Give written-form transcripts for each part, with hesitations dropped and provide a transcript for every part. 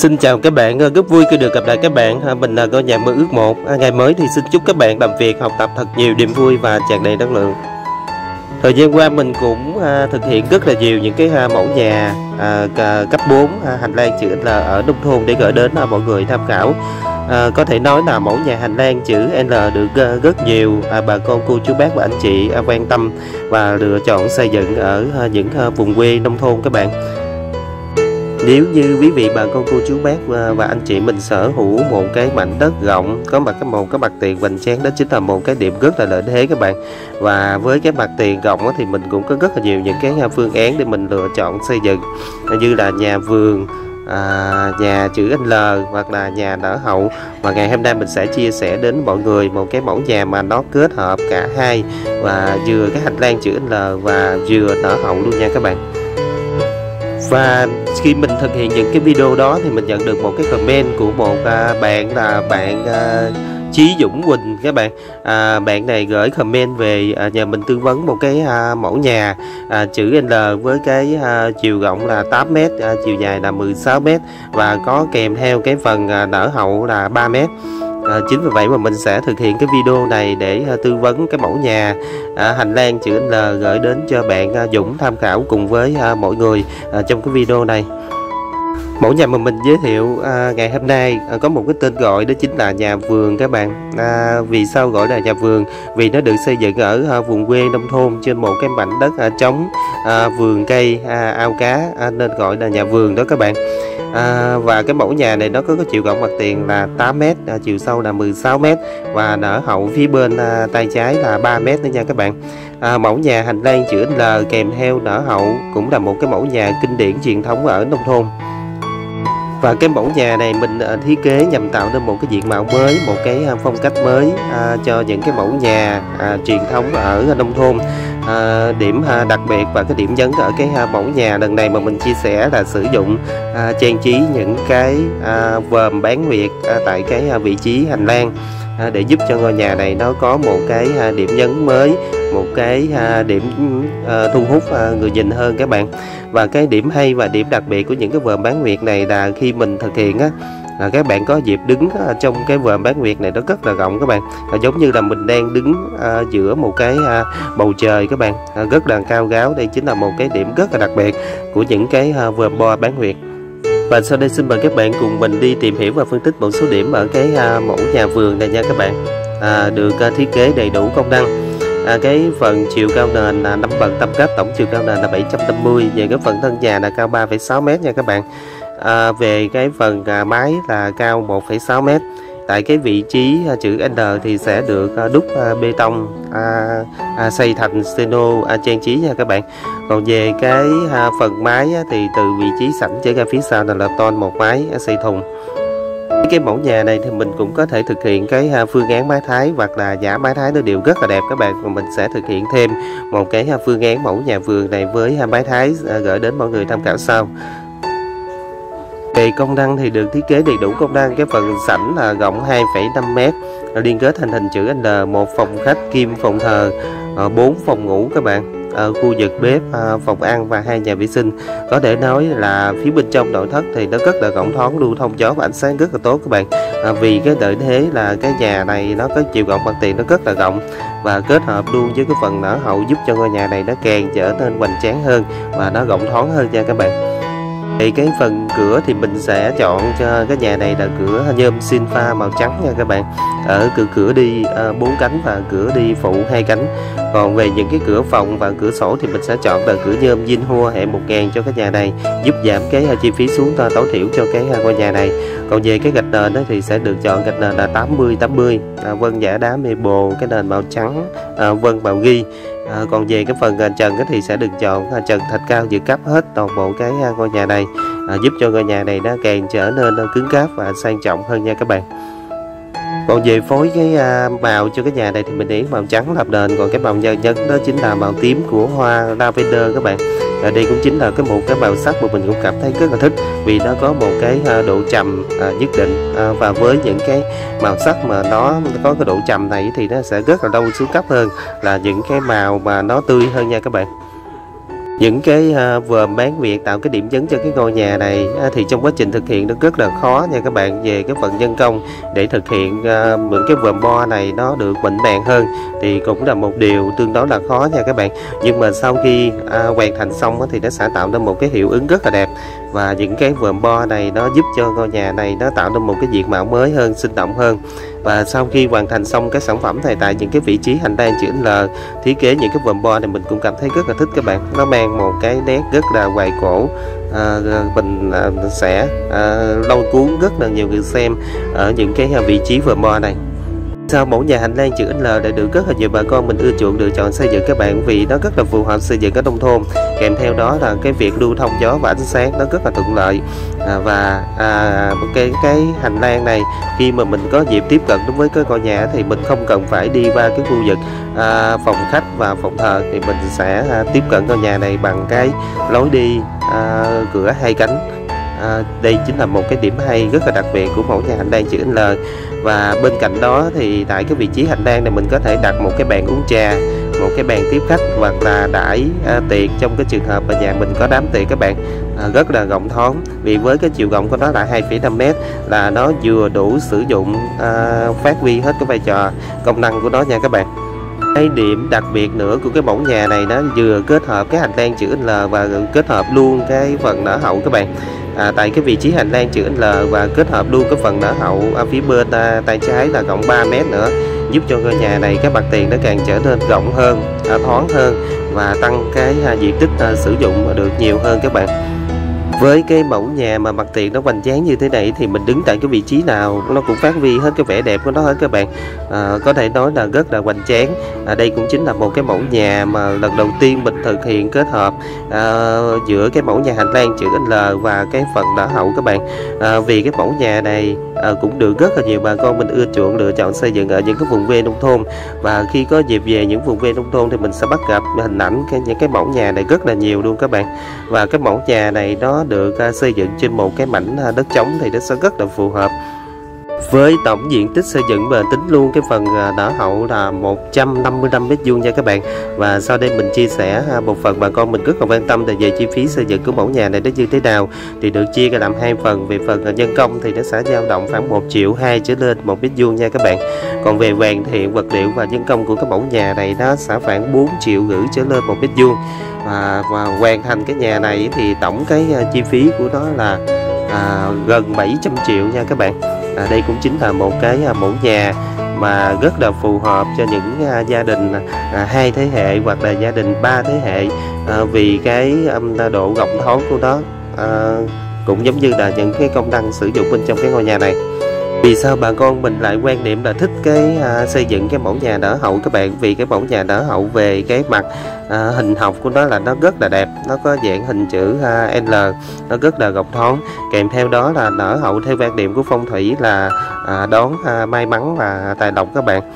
Xin chào các bạn, rất vui khi được gặp lại các bạn. Mình là ngôi nhà mơ ước 1. Ngày mới thì xin chúc các bạn làm việc, học tập thật nhiều niềm vui và tràn đầy năng lượng. Thời gian qua mình cũng thực hiện rất là nhiều những cái mẫu nhà cấp 4 hành lang chữ L ở nông thôn để gửi đến mọi người tham khảo. Có thể nói là mẫu nhà hành lang chữ L được rất nhiều bà con cô chú bác và anh chị quan tâm và lựa chọn xây dựng ở những vùng quê nông thôn các bạn. Nếu như quý vị bà con cô chú bác và anh chị mình sở hữu một cái mảnh đất rộng, có một cái mặt tiền hoành tráng, đó chính là một cái điểm rất là lợi thế các bạn. Và với cái mặt tiền rộng thì mình cũng có rất là nhiều những cái phương án để mình lựa chọn xây dựng, như là nhà vườn, nhà chữ L hoặc là nhà nở hậu. Và ngày hôm nay mình sẽ chia sẻ đến mọi người một cái mẫu nhà mà nó kết hợp cả hai, và vừa cái hành lang chữ L và vừa nở hậu luôn nha các bạn. Và khi mình thực hiện những cái video đó thì mình nhận được một cái comment của một bạn là bạn Chí Dũng Quỳnh các bạn. Bạn này gửi comment về nhờ mình tư vấn một cái mẫu nhà chữ L với cái chiều rộng là 8m, chiều dài là 16m và có kèm theo cái phần nở hậu là 3m. Chính vì vậy mà mình sẽ thực hiện cái video này để tư vấn cái mẫu nhà hành lang chữ L gửi đến cho bạn Dũng tham khảo cùng với mọi người trong cái video này. Mẫu nhà mà mình giới thiệu ngày hôm nay có một cái tên gọi, đó chính là nhà vườn các bạn. Vì sao gọi là nhà vườn? Vì nó được xây dựng ở vùng quê nông thôn trên một cái mảnh đất trống, vườn cây, ao cá, nên gọi là nhà vườn đó các bạn. Và cái mẫu nhà này nó có cái chiều rộng mặt tiền là 8m, chiều sâu là 16m và nở hậu phía bên tay trái là 3m nữa nha các bạn. Mẫu nhà hành lang chữ L kèm theo nở hậu cũng là một cái mẫu nhà kinh điển truyền thống ở nông thôn. Và cái mẫu nhà này mình thiết kế nhằm tạo nên một cái diện mạo mới, một cái phong cách mới cho những cái mẫu nhà truyền thống ở nông thôn. Điểm đặc biệt và cái điểm nhấn ở cái mẫu nhà lần này mà mình chia sẻ là sử dụng trang trí những cái vòm bán nguyệt tại cái vị trí hành lang để giúp cho ngôi nhà này nó có một cái điểm nhấn mới, một cái điểm thu hút người nhìn hơn các bạn. Và cái điểm hay và điểm đặc biệt của những cái vòm bán nguyệt này là khi mình thực hiện các bạn có dịp đứng trong cái vòm bán nguyệt này, nó rất là rộng các bạn, giống như là mình đang đứng giữa một cái bầu trời các bạn, rất là cao ráo. Đây chính là một cái điểm rất là đặc biệt của những cái vòm bo bán nguyệt. Và sau đây xin mời các bạn cùng mình đi tìm hiểu và phân tích một số điểm ở cái mẫu nhà vườn này nha các bạn. Được thiết kế đầy đủ công năng. Cái phần chiều cao nền là 5 bậc tam cấp, tổng chiều cao nền là 750. Về cái phần thân nhà là cao 3,6m nha các bạn. Về cái phần mái là cao 1,6m. Tại cái vị trí chữ N thì sẽ được đúc bê tông xây thành steno trang trí nha các bạn. Còn về cái phần mái thì từ vị trí sảnh trở ra phía sau là ton một mái xây thùng. Cái mẫu nhà này thì mình cũng có thể thực hiện cái phương án mái thái hoặc là giả mái thái, nó đều rất là đẹp các bạn. Và mình sẽ thực hiện thêm một cái phương án mẫu nhà vườn này với mái thái gửi đến mọi người tham khảo sau. Về công năng thì được thiết kế đầy đủ công năng. Cái phần sảnh là rộng 2,5m, liên kết thành hình chữ L, một phòng khách kim phòng thờ, 4 phòng ngủ các bạn, khu vực bếp, phòng ăn và 2 nhà vệ sinh. Có thể nói là phía bên trong nội thất thì nó rất là rộng thoáng, lưu thông gió và ánh sáng rất là tốt các bạn. Vì cái lợi thế là cái nhà này nó có chiều rộng mặt tiền nó rất là rộng, và kết hợp luôn với cái phần nở hậu giúp cho ngôi nhà này nó càng trở nên hoành tráng hơn và nó rộng thoáng hơn nha các bạn. Thì cái phần cửa thì mình sẽ chọn cho cái nhà này là cửa nhôm xin pha màu trắng nha các bạn. Ở cửa đi 4 cánh và cửa đi phụ 2 cánh. Còn về những cái cửa phòng và cửa sổ thì mình sẽ chọn là cửa nhôm Jinhua hệ 1000 cho cái nhà này, giúp giảm cái chi phí xuống tối thiểu cho cái ngôi nhà này. Còn về cái gạch nền thì sẽ được chọn gạch nền là 80-80, vân giả đá maple, cái nền màu trắng, vân màu ghi. Còn về cái phần trần thì sẽ được chọn trần thạch cao dự cấp hết toàn bộ cái ngôi nhà này, giúp cho ngôi nhà này nó càng trở nên cứng cáp và sang trọng hơn nha các bạn. Còn về phối cái màu cho cái nhà này thì mình để màu trắng làm nền, còn cái màu nhân đó chính là màu tím của hoa lavender các bạn. Đây cũng chính là một cái màu sắc mà mình cũng cảm thấy rất là thích, vì nó có một cái độ trầm nhất định, và với những cái màu sắc mà nó có cái độ trầm này thì nó sẽ rất là lâu xuống cấp hơn là những cái màu mà nó tươi hơn nha các bạn. những cái vòm bán nguyệt tạo cái điểm nhấn cho cái ngôi nhà này thì trong quá trình thực hiện nó rất là khó nha các bạn, về cái phần nhân công để thực hiện những cái vòm bo này nó được mịn màng hơn thì cũng là một điều tương đối là khó nha các bạn. Nhưng mà sau khi hoàn thành xong thì nó sẽ tạo nên một cái hiệu ứng rất là đẹp, và những cái vòm bo này nó giúp cho ngôi nhà này nó tạo nên một cái diện mạo mới hơn, sinh động hơn. Và sau khi hoàn thành xong cái sản phẩm này tại những cái vị trí hành lang chữ L, thiết kế những cái vòm bo này mình cũng cảm thấy rất là thích các bạn. Nó mang một cái nét rất là hoài cổ, mình sẽ lôi cuốn rất là nhiều người xem ở những cái vị trí vòm bo này. Sau mẫu nhà hành lang chữ L đã được rất là nhiều bà con mình ưa chuộng lựa chọn xây dựng các bạn, vì nó rất là phù hợp xây dựng ở nông thôn, kèm theo đó là cái việc lưu thông gió và ánh sáng nó rất là thuận lợi. Và cái hành lang này khi mà mình có dịp tiếp cận đối với cái ngôi nhà thì mình không cần phải đi qua cái khu vực phòng khách và phòng thờ, thì mình sẽ tiếp cận ngôi nhà này bằng cái lối đi cửa hai cánh. Đây chính là một cái điểm hay rất là đặc biệt của mẫu nhà hành lang chữ L. Và bên cạnh đó thì tại cái vị trí hành lang này mình có thể đặt một cái bàn uống trà, một cái bàn tiếp khách, hoặc là đãi tiệc trong cái trường hợp mà nhà mình có đám tiệc các bạn. Rất là rộng thoáng, vì với cái chiều rộng của nó là 2,5 m là nó vừa đủ sử dụng phát huy hết cái vai trò công năng của nó nha các bạn. Cái điểm đặc biệt nữa của cái mẫu nhà này nó vừa kết hợp cái hành lang chữ L và kết hợp luôn cái phần nở hậu các bạn. Tại cái vị trí hành lang chữ L và kết hợp luôn cái phần nở hậu ở phía bên tay trái là rộng 3 m nữa, giúp cho ngôi nhà này cái mặt tiền nó càng trở nên rộng hơn, thoáng hơn và tăng cái diện tích sử dụng được nhiều hơn các bạn. Với cái mẫu nhà mà mặt tiền nó hoành tráng như thế này thì mình đứng tại cái vị trí nào nó cũng phát huy hết cái vẻ đẹp của nó hết các bạn. Có thể nói là rất là hoành tráng. Đây cũng chính là một cái mẫu nhà mà lần đầu tiên mình thực hiện kết hợp giữa cái mẫu nhà hành lang chữ L và cái phần nở hậu các bạn. Vì cái mẫu nhà này cũng được rất là nhiều bà con mình ưa chuộng lựa chọn xây dựng ở những cái vùng quê nông thôn, và khi có dịp về những vùng quê nông thôn thì mình sẽ bắt gặp hình ảnh những cái mẫu nhà này rất là nhiều luôn các bạn. Và cái mẫu nhà này nó được xây dựng trên một cái mảnh đất trống thì nó sẽ rất là phù hợp. Với tổng diện tích xây dựng và tính luôn cái phần nở hậu là 155 m² nha các bạn. Và sau đây mình chia sẻ một phần bà con mình rất là quan tâm về chi phí xây dựng của mẫu nhà này nó như thế nào, thì được chia ra làm hai phần. Về phần nhân công thì nó sẽ dao động khoảng 1,2 triệu trở lên 1 m² nha các bạn. Còn về hoàn thiện vật liệu và nhân công của cái mẫu nhà này nó sẽ khoảng 4,5 triệu trở lên 1 m². Và hoàn thành cái nhà này thì tổng cái chi phí của nó là gần 700 triệu nha các bạn. Đây cũng chính là một cái mẫu nhà mà rất là phù hợp cho những gia đình 2 thế hệ hoặc là gia đình 3 thế hệ, vì cái độ rộng thoáng của nó cũng giống như là những cái công năng sử dụng bên trong cái ngôi nhà này. Vì sao bà con mình lại quan niệm là thích cái xây dựng cái mẫu nhà nở hậu các bạn? Vì cái mẫu nhà nở hậu về cái mặt hình học của nó là nó rất là đẹp, nó có dạng hình chữ L, nó rất là rộng thoáng, kèm theo đó là nở hậu theo quan niệm của phong thủy là đón may mắn và tài lộc các bạn.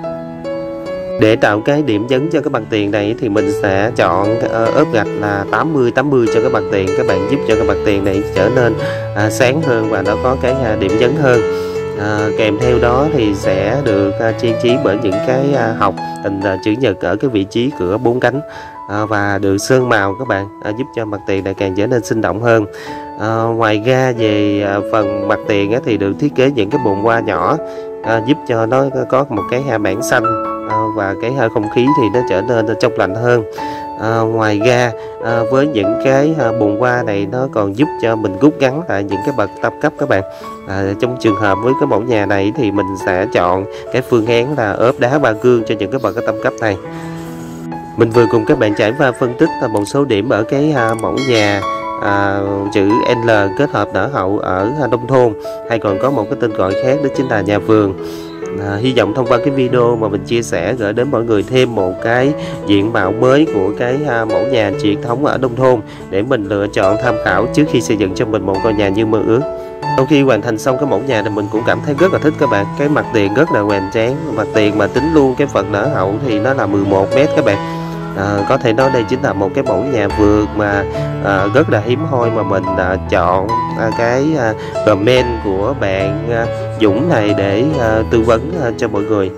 Để tạo cái điểm nhấn cho cái mặt tiền này thì mình sẽ chọn ốp gạch là 80/80 cho cái mặt tiền các bạn, giúp cho cái mặt tiền này trở nên sáng hơn và nó có cái điểm nhấn hơn. Kèm theo đó thì sẽ được trang trí bởi những cái học hình chữ nhật ở cái vị trí cửa 4 cánh, và được sơn màu các bạn, giúp cho mặt tiền này càng trở nên sinh động hơn. Ngoài ra về phần mặt tiền thì được thiết kế những cái bồn hoa nhỏ, giúp cho nó có một cái mảng xanh và cái không khí thì nó trở nên trong lành hơn. Ngoài ra với những cái bồn hoa này nó còn giúp cho mình rút ngắn lại những cái bậc tam cấp các bạn. Trong trường hợp với cái mẫu nhà này thì mình sẽ chọn cái phương án là ốp đá ba cương cho những cái bậc tam cấp này. Mình vừa cùng các bạn trải qua phân tích một số điểm ở cái mẫu nhà chữ L kết hợp nở hậu ở nông thôn, hay còn có một cái tên gọi khác đó chính là nhà vườn. Hy vọng thông qua cái video mà mình chia sẻ gửi đến mọi người thêm một cái diện mạo mới của cái mẫu nhà truyền thống ở nông thôn để mình lựa chọn tham khảo trước khi xây dựng cho mình một ngôi nhà như mơ ước. Sau khi hoàn thành xong cái mẫu nhà này mình cũng cảm thấy rất là thích các bạn. Cái mặt tiền rất là hoành tráng, mặt tiền mà tính luôn cái phần nở hậu thì nó là 11 m các bạn. Có thể nói đây chính là một cái mẫu nhà vườn mà rất là hiếm hoi mà mình chọn cái comment của bạn Dũng này để tư vấn cho mọi người.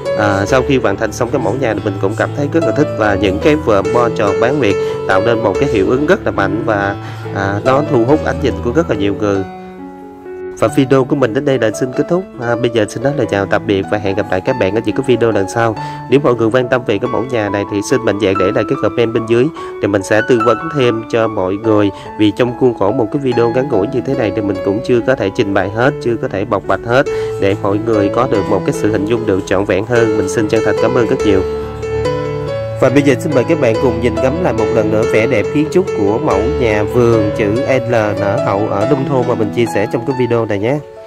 Sau khi hoàn thành xong cái mẫu nhà thì mình cũng cảm thấy rất là thích, và những cái vợm bo tròn bán nguyệt tạo nên một cái hiệu ứng rất là mạnh, và nó thu hút ánh nhìn của rất là nhiều người. Và video của mình đến đây là xin kết thúc. Bây giờ xin nói lời chào tạm biệt và hẹn gặp lại các bạn ở những cái video lần sau. Nếu mọi người quan tâm về cái mẫu nhà này thì xin mạnh dạn để lại cái comment bên dưới thì mình sẽ tư vấn thêm cho mọi người. Vì trong khuôn khổ một cái video ngắn ngủi như thế này thì mình cũng chưa có thể trình bày hết, chưa có thể bộc bạch hết để mọi người có được một cái sự hình dung được trọn vẹn hơn. Mình xin chân thành cảm ơn rất nhiều. Và bây giờ xin mời các bạn cùng nhìn ngắm lại một lần nữa vẻ đẹp kiến trúc của mẫu nhà vườn chữ L nở hậu ở nông thôn mà mình chia sẻ trong cái video này nhé.